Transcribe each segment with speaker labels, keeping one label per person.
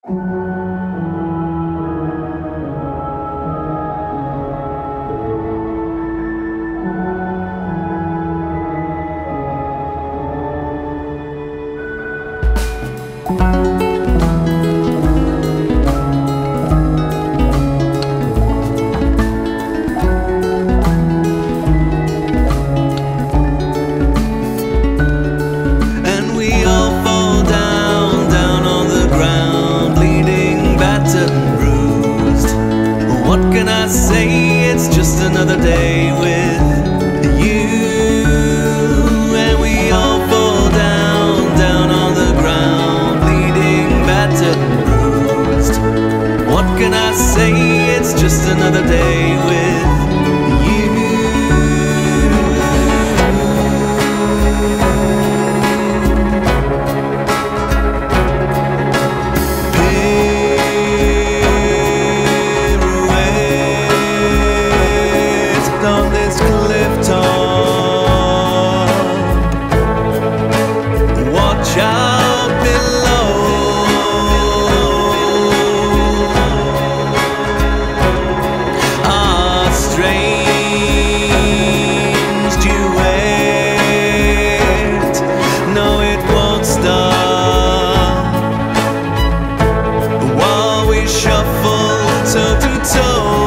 Speaker 1: Another day with you, and we all fall down on the ground, bleeding, battered and bruised. What can I say? It's just another day with you. On this cliff top, watch out below. Our strange duet, no, it won't stop while we shuffle toe to toe.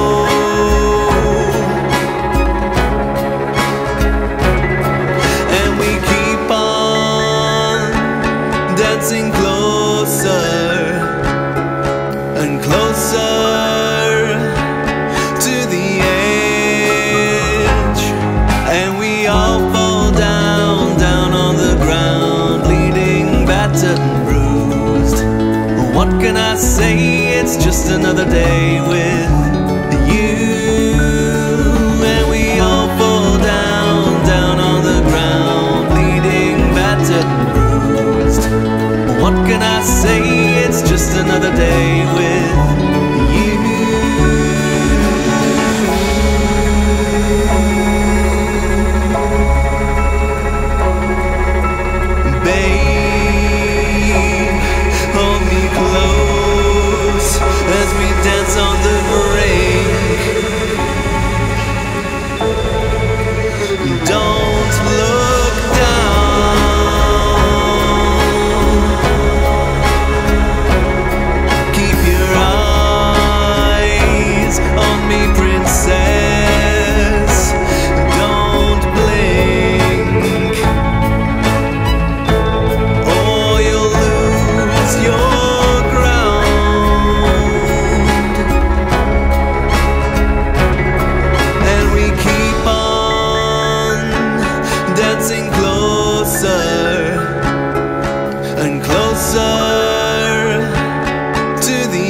Speaker 1: Dancing closer and closer to the edge, and we all fall down on the ground, bleeding, battered and bruised. What can I say? It's just another day with you, and we all fall down on the ground, bleeding, battered and bruised. What can I say? It's just another day with you. Babe, hold me close as we dance on the brink. Don't look down. Keep your eyes on me, princess. Don't blink, or you'll lose your ground. And we keep on dancing closer and closer to the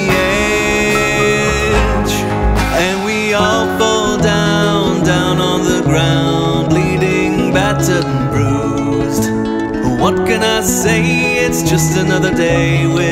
Speaker 1: edge, and we all fall down on the ground, bleeding, battered and bruised. What can I say? It's just another day with